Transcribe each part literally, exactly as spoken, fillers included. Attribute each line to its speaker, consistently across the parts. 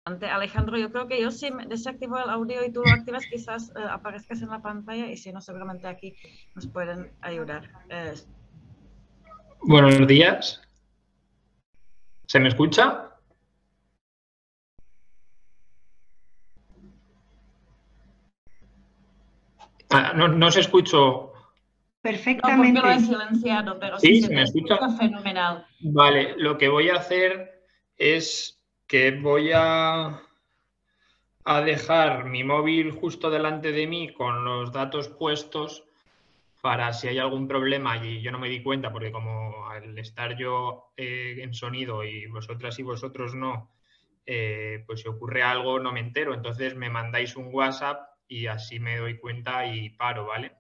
Speaker 1: Alejandro, yo creo que yo sí desactivo el audio y tú lo activas, quizás eh, aparezcas en la pantalla y si no, seguramente aquí nos pueden ayudar. Eh,
Speaker 2: Buenos días. ¿Se me escucha? Ah, no, no se escuchó.
Speaker 1: Perfectamente. No, porque lo he silenciado, pero
Speaker 2: sí,
Speaker 1: sí
Speaker 2: se,
Speaker 1: se
Speaker 2: me escucha.
Speaker 1: escucha fenomenal.
Speaker 2: Vale, lo que voy a hacer es que voy a, a dejar mi móvil justo delante de mí con los datos puestos para si hay algún problema y yo no me di cuenta, porque como al estar yo eh, en sonido y vosotras y vosotros no, eh, pues si ocurre algo no me entero. Entonces me mandáis un WhatsApp y así me doy cuenta y paro, ¿vale?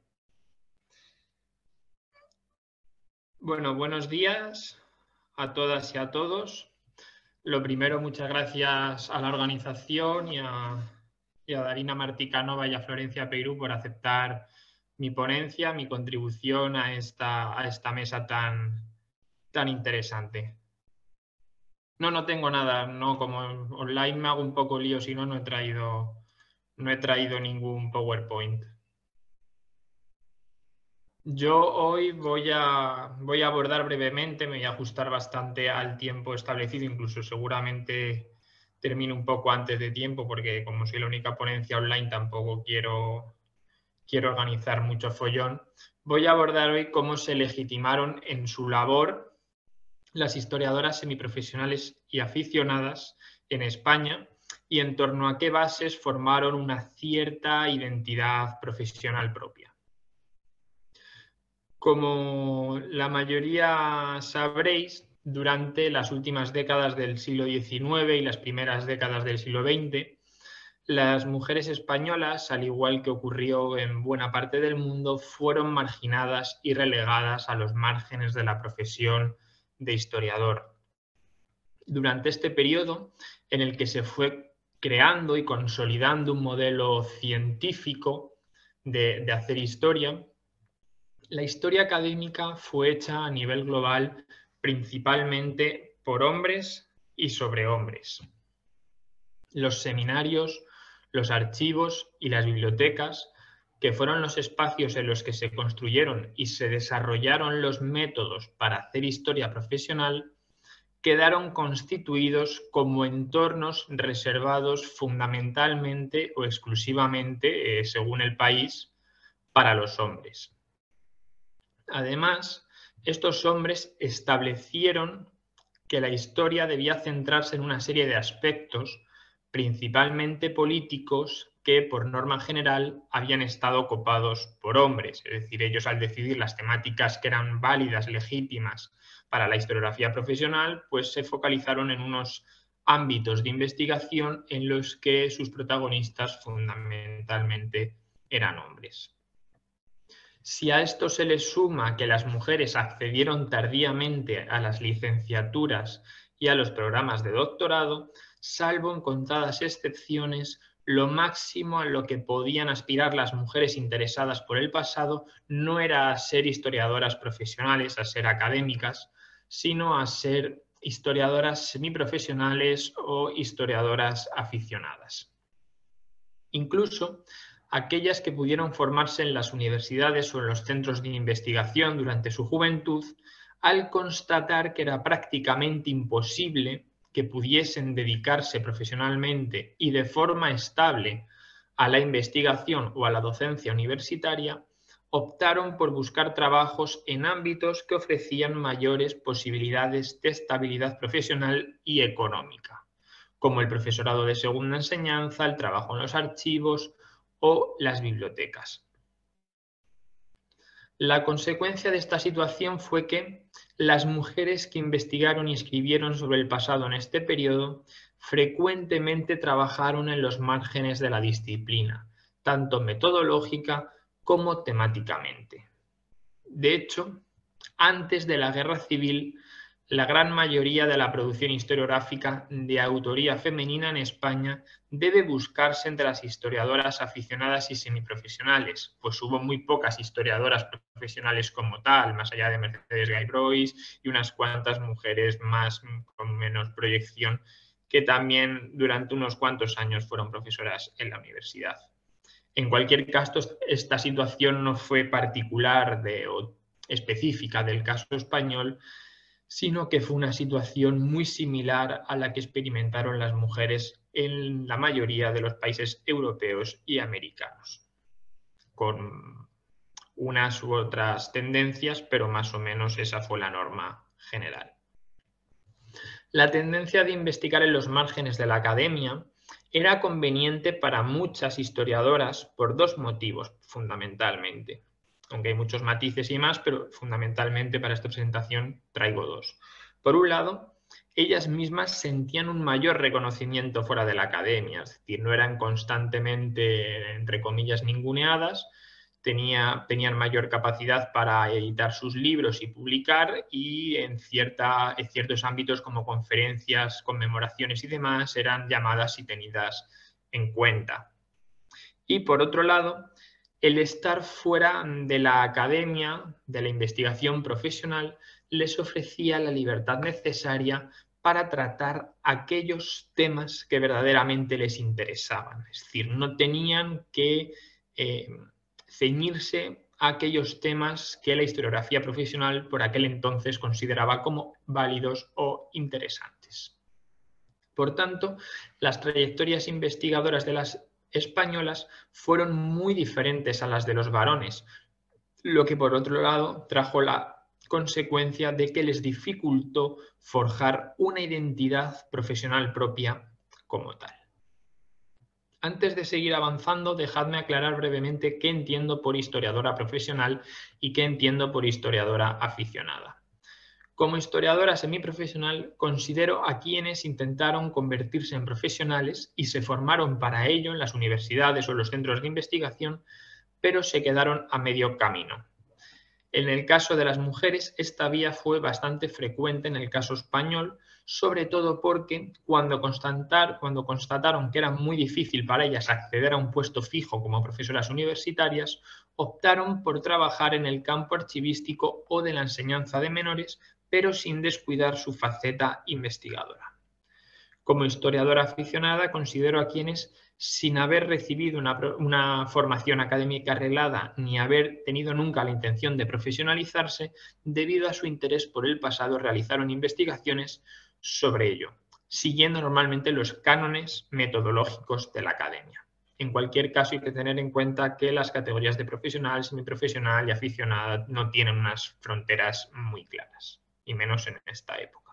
Speaker 2: Bueno, buenos días a todas y a todos. Lo primero, muchas gracias a la organización y a, y a Darina Marticanova y a Florencia Peirú por aceptar mi ponencia, mi contribución a esta, a esta mesa tan, tan interesante. No, no tengo nada, no, como online me hago un poco lío, si no, no he traído, no he traído ningún PowerPoint. Yo hoy voy a, voy a abordar brevemente, me voy a ajustar bastante al tiempo establecido, incluso seguramente termino un poco antes de tiempo, porque como soy la única ponencia online tampoco quiero, quiero organizar mucho follón. Voy a abordar hoy cómo se legitimaron en su labor las historiadoras semiprofesionales y aficionadas en España y en torno a qué bases formaron una cierta identidad profesional propia. Como la mayoría sabréis, durante las últimas décadas del siglo diecinueve y las primeras décadas del siglo veinte, las mujeres españolas, al igual que ocurrió en buena parte del mundo, fueron marginadas y relegadas a los márgenes de la profesión de historiador. Durante este periodo, en el que se fue creando y consolidando un modelo científico de, de hacer historia, la historia académica fue hecha a nivel global principalmente por hombres y sobre hombres. Los seminarios, los archivos y las bibliotecas, que fueron los espacios en los que se construyeron y se desarrollaron los métodos para hacer historia profesional, quedaron constituidos como entornos reservados fundamentalmente o exclusivamente, eh, según el país, para los hombres. Además, estos hombres establecieron que la historia debía centrarse en una serie de aspectos, principalmente políticos, que por norma general habían estado copados por hombres. Es decir, ellos al decidir las temáticas que eran válidas, legítimas para la historiografía profesional, pues se focalizaron en unos ámbitos de investigación en los que sus protagonistas fundamentalmente eran hombres. Si a esto se le suma que las mujeres accedieron tardíamente a las licenciaturas y a los programas de doctorado, salvo en contadas excepciones, lo máximo a lo que podían aspirar las mujeres interesadas por el pasado no era a ser historiadoras profesionales, a ser académicas, sino a ser historiadoras semiprofesionales o historiadoras aficionadas. Incluso aquellas que pudieron formarse en las universidades o en los centros de investigación durante su juventud, al constatar que era prácticamente imposible que pudiesen dedicarse profesionalmente y de forma estable a la investigación o a la docencia universitaria, optaron por buscar trabajos en ámbitos que ofrecían mayores posibilidades de estabilidad profesional y económica, como el profesorado de segunda enseñanza, el trabajo en los archivos o las bibliotecas. La consecuencia de esta situación fue que las mujeres que investigaron y escribieron sobre el pasado en este periodo frecuentemente trabajaron en los márgenes de la disciplina, tanto metodológica como temáticamente. De hecho, antes de la Guerra Civil, la gran mayoría de la producción historiográfica de autoría femenina en España debe buscarse entre las historiadoras aficionadas y semiprofesionales, pues hubo muy pocas historiadoras profesionales como tal, más allá de Mercedes Gay-Brois y unas cuantas mujeres más con menos proyección que también durante unos cuantos años fueron profesoras en la universidad. En cualquier caso, esta situación no fue particular de, o específica del caso español, sino que fue una situación muy similar a la que experimentaron las mujeres en la mayoría de los países europeos y americanos, con unas u otras tendencias, pero más o menos esa fue la norma general. La tendencia de investigar en los márgenes de la academia era conveniente para muchas historiadoras por dos motivos, fundamentalmente. Aunque hay muchos matices y más, pero fundamentalmente para esta presentación traigo dos. Por un lado, ellas mismas sentían un mayor reconocimiento fuera de la academia, es decir, no eran constantemente, entre comillas, ninguneadas, tenía, tenían mayor capacidad para editar sus libros y publicar, y en, cierta, en ciertos ámbitos como conferencias, conmemoraciones y demás eran llamadas y tenidas en cuenta. Y por otro lado, el estar fuera de la academia, de la investigación profesional, les ofrecía la libertad necesaria para tratar aquellos temas que verdaderamente les interesaban. Es decir, no tenían que eh, ceñirse a aquellos temas que la historiografía profesional por aquel entonces consideraba como válidos o interesantes. Por tanto, las trayectorias investigadoras de las españolas fueron muy diferentes a las de los varones, lo que por otro lado trajo la consecuencia de que les dificultó forjar una identidad profesional propia como tal. Antes de seguir avanzando, dejadme aclarar brevemente qué entiendo por historiadora profesional y qué entiendo por historiadora aficionada. Como historiadora semiprofesional, considero a quienes intentaron convertirse en profesionales y se formaron para ello en las universidades o en los centros de investigación, pero se quedaron a medio camino. En el caso de las mujeres, esta vía fue bastante frecuente en el caso español, sobre todo porque cuando, constatar, cuando constataron que era muy difícil para ellas acceder a un puesto fijo como profesoras universitarias, optaron por trabajar en el campo archivístico o de la enseñanza de menores, pero sin descuidar su faceta investigadora. Como historiadora aficionada, considero a quienes, sin haber recibido una, una formación académica arreglada ni haber tenido nunca la intención de profesionalizarse, debido a su interés por el pasado, realizaron investigaciones sobre ello, siguiendo normalmente los cánones metodológicos de la academia. En cualquier caso, hay que tener en cuenta que las categorías de profesional, semiprofesional y aficionada no tienen unas fronteras muy claras, y menos en esta época.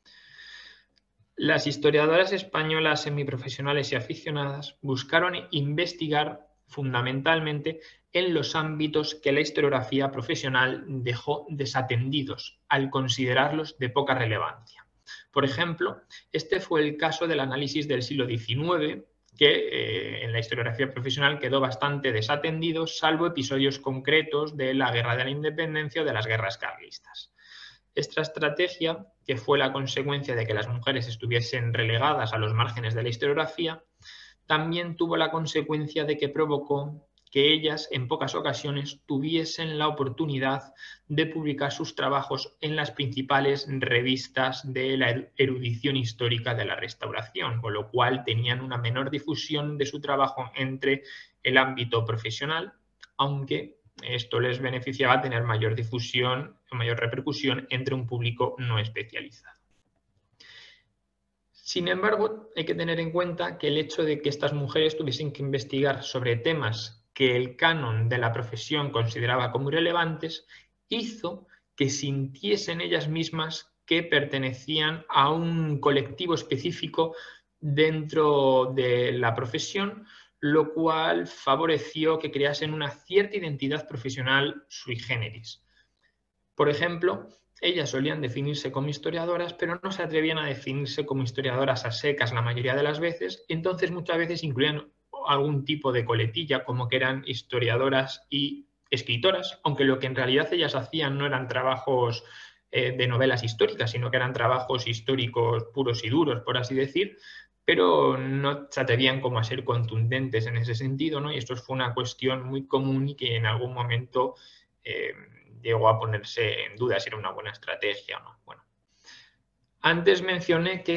Speaker 2: Las historiadoras españolas semiprofesionales y aficionadas buscaron investigar fundamentalmente en los ámbitos que la historiografía profesional dejó desatendidos al considerarlos de poca relevancia. Por ejemplo, este fue el caso del análisis del siglo diecinueve, que eh, en la historiografía profesional quedó bastante desatendido, salvo episodios concretos de la Guerra de la Independencia o de las guerras carlistas. Esta estrategia, que fue la consecuencia de que las mujeres estuviesen relegadas a los márgenes de la historiografía, también tuvo la consecuencia de que provocó que ellas en pocas ocasiones tuviesen la oportunidad de publicar sus trabajos en las principales revistas de la erudición histórica de la Restauración, con lo cual tenían una menor difusión de su trabajo entre el ámbito profesional, aunque esto les beneficiaba tener mayor difusión, mayor repercusión entre un público no especializado. Sin embargo, hay que tener en cuenta que el hecho de que estas mujeres tuviesen que investigar sobre temas que el canon de la profesión consideraba como irrelevantes, hizo que sintiesen ellas mismas que pertenecían a un colectivo específico dentro de la profesión, lo cual favoreció que creasen una cierta identidad profesional sui generis. Por ejemplo, ellas solían definirse como historiadoras, pero no se atrevían a definirse como historiadoras a secas la mayoría de las veces, entonces muchas veces incluían algún tipo de coletilla, como que eran historiadoras y escritoras, aunque lo que en realidad ellas hacían no eran trabajos eh, de novelas históricas, sino que eran trabajos históricos puros y duros, por así decir, pero no se atrevían como a ser contundentes en ese sentido, ¿no? Y esto fue una cuestión muy común y que en algún momento eh, llegó a ponerse en duda si era una buena estrategia o no. Bueno, antes mencioné que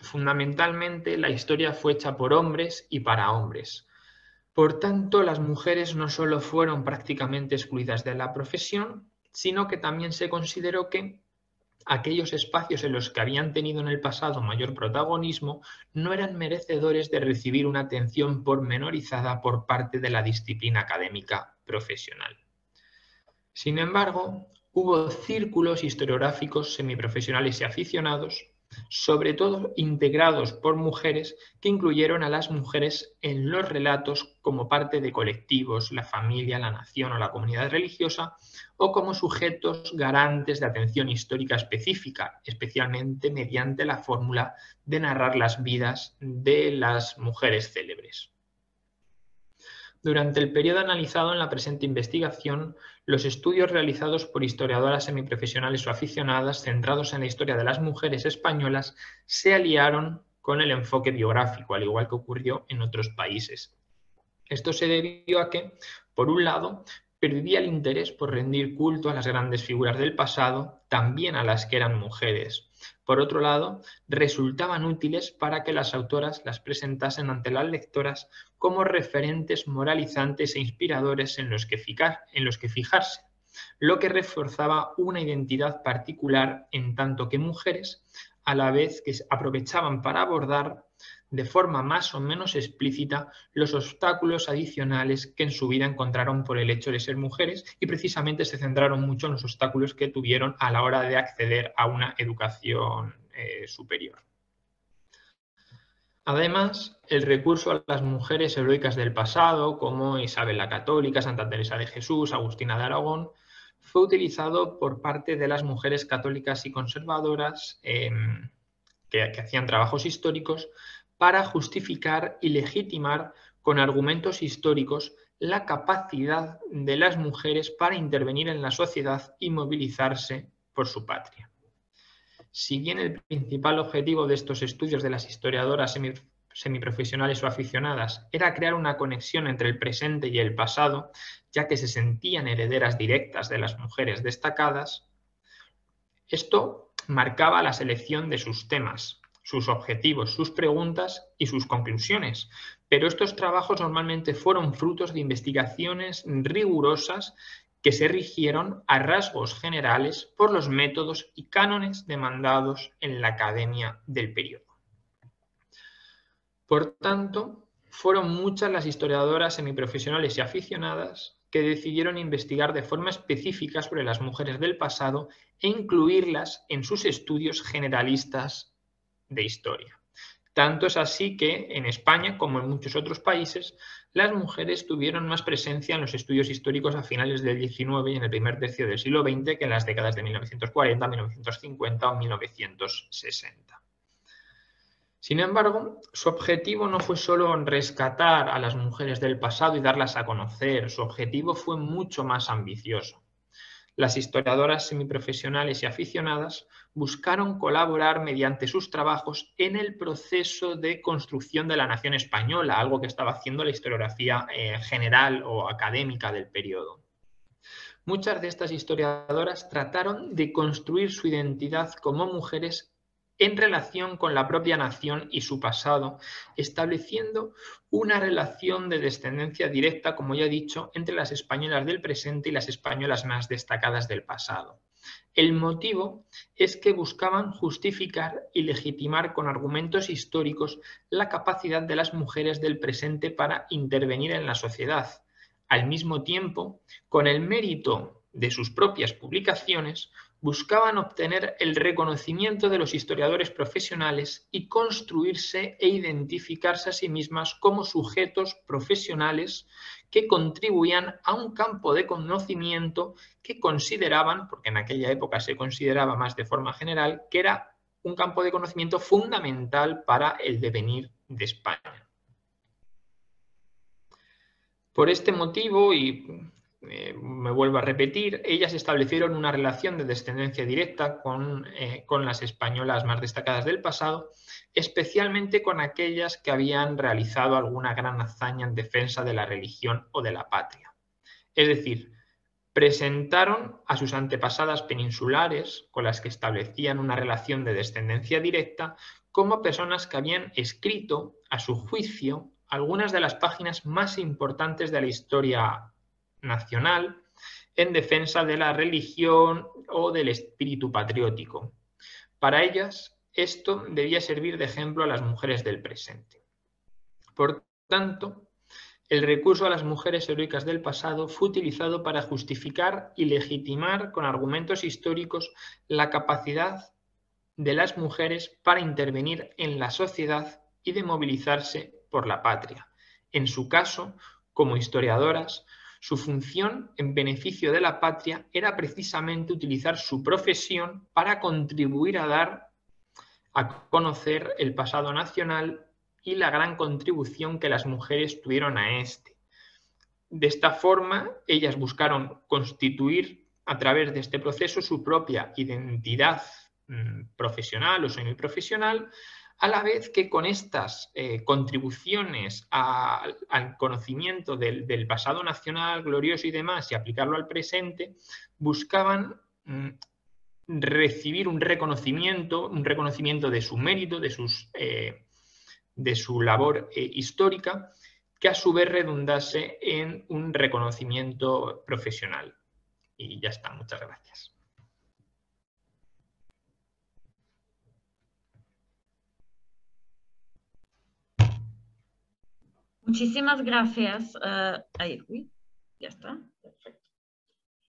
Speaker 2: Fundamentalmente, la historia fue hecha por hombres y para hombres. Por tanto, las mujeres no solo fueron prácticamente excluidas de la profesión, sino que también se consideró que aquellos espacios en los que habían tenido en el pasado mayor protagonismo no eran merecedores de recibir una atención pormenorizada por parte de la disciplina académica profesional. Sin embargo, hubo círculos historiográficos semiprofesionales y aficionados, sobre todo integrados por mujeres, que incluyeron a las mujeres en los relatos como parte de colectivos, la familia, la nación o la comunidad religiosa, o como sujetos garantes de atención histórica específica, especialmente mediante la fórmula de narrar las vidas de las mujeres célebres. Durante el periodo analizado en la presente investigación, los estudios realizados por historiadoras semiprofesionales o aficionadas centrados en la historia de las mujeres españolas se aliaron con el enfoque biográfico, al igual que ocurrió en otros países. Esto se debió a que, por un lado, perdía el interés por rendir culto a las grandes figuras del pasado, también a las que eran mujeres. Por otro lado, resultaban útiles para que las autoras las presentasen ante las lectoras como referentes moralizantes e inspiradores en los que fijar, en los que fijarse, lo que reforzaba una identidad particular en tanto que mujeres, a la vez que aprovechaban para abordar de forma más o menos explícita los obstáculos adicionales que en su vida encontraron por el hecho de ser mujeres, y precisamente se centraron mucho en los obstáculos que tuvieron a la hora de acceder a una educación eh, superior. Además, el recurso a las mujeres heroicas del pasado, como Isabel la Católica, Santa Teresa de Jesús, Agustina de Aragón, fue utilizado por parte de las mujeres católicas y conservadoras eh, que, que hacían trabajos históricos para justificar y legitimar con argumentos históricos la capacidad de las mujeres para intervenir en la sociedad y movilizarse por su patria. Si bien el principal objetivo de estos estudios de las historiadoras semi, semiprofesionales o aficionadas era crear una conexión entre el presente y el pasado, ya que se sentían herederas directas de las mujeres destacadas, esto marcaba la selección de sus temas, sus objetivos, sus preguntas y sus conclusiones. Pero estos trabajos normalmente fueron frutos de investigaciones rigurosas que se rigieron a rasgos generales por los métodos y cánones demandados en la academia del periodo. Por tanto, fueron muchas las historiadoras semiprofesionales y aficionadas que decidieron investigar de forma específica sobre las mujeres del pasado e incluirlas en sus estudios generalistas de historia. Tanto es así que en España, como en muchos otros países, las mujeres tuvieron más presencia en los estudios históricos a finales del diecinueve y en el primer tercio del siglo veinte que en las décadas de mil novecientos cuarenta, mil novecientos cincuenta o mil novecientos sesenta. Sin embargo, su objetivo no fue solo rescatar a las mujeres del pasado y darlas a conocer, su objetivo fue mucho más ambicioso. Las historiadoras semiprofesionales y aficionadas buscaron colaborar mediante sus trabajos en el proceso de construcción de la nación española, algo que estaba haciendo la historiografía eh, general o académica del periodo. Muchas de estas historiadoras trataron de construir su identidad como mujeres en relación con la propia nación y su pasado, estableciendo una relación de descendencia directa, como ya he dicho, entre las españolas del presente y las españolas más destacadas del pasado. El motivo es que buscaban justificar y legitimar con argumentos históricos la capacidad de las mujeres del presente para intervenir en la sociedad. Al mismo tiempo, con el mérito de sus propias publicaciones, buscaban obtener el reconocimiento de los historiadores profesionales y construirse e identificarse a sí mismas como sujetos profesionales que contribuían a un campo de conocimiento que consideraban, porque en aquella época se consideraba más de forma general, que era un campo de conocimiento fundamental para el devenir de España. Por este motivo, y Eh, me vuelvo a repetir, ellas establecieron una relación de descendencia directa con, eh, con las españolas más destacadas del pasado, especialmente con aquellas que habían realizado alguna gran hazaña en defensa de la religión o de la patria. Es decir, presentaron a sus antepasadas peninsulares, con las que establecían una relación de descendencia directa, como personas que habían escrito, a su juicio, algunas de las páginas más importantes de la historia nacional en defensa de la religión o del espíritu patriótico. Para ellas, esto debía servir de ejemplo a las mujeres del presente. Por tanto, el recurso a las mujeres heroicas del pasado fue utilizado para justificar y legitimar con argumentos históricos la capacidad de las mujeres para intervenir en la sociedad y de movilizarse por la patria. En su caso, como historiadoras, su función en beneficio de la patria era precisamente utilizar su profesión para contribuir a dar a conocer el pasado nacional y la gran contribución que las mujeres tuvieron a este. De esta forma, ellas buscaron constituir a través de este proceso su propia identidad mmm, profesional o semiprofesional, a la vez que con estas eh, contribuciones a, al conocimiento del, del pasado nacional glorioso y demás y aplicarlo al presente, buscaban mmm, recibir un reconocimiento, un reconocimiento de su mérito, de sus... Eh, de su labor eh, histórica, que a su vez redundase en un reconocimiento profesional. Y ya está, muchas gracias.
Speaker 1: Muchísimas gracias. Uh, ahí, uy, ya está.